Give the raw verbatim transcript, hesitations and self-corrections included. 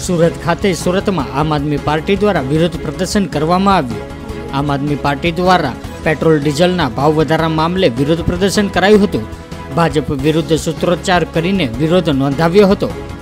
સુરત ખાતે સુરતમાં આમ આદમી પાર્ટી દ્વારા વિરોધ પ્રદર્શન કરવામાં આવ્યું। આમ આદમી પાર્ટી દ્વારા પેટ્રોલ ડીઝલના ભાવ વધારા મામલે વિરોધ પ્રદર્શન કરાયું હતું। ભાજપ વિરુદ્ધ સૂત્રોચ્ચાર કરીને વિરોધ નોંધાવ્યો હતો।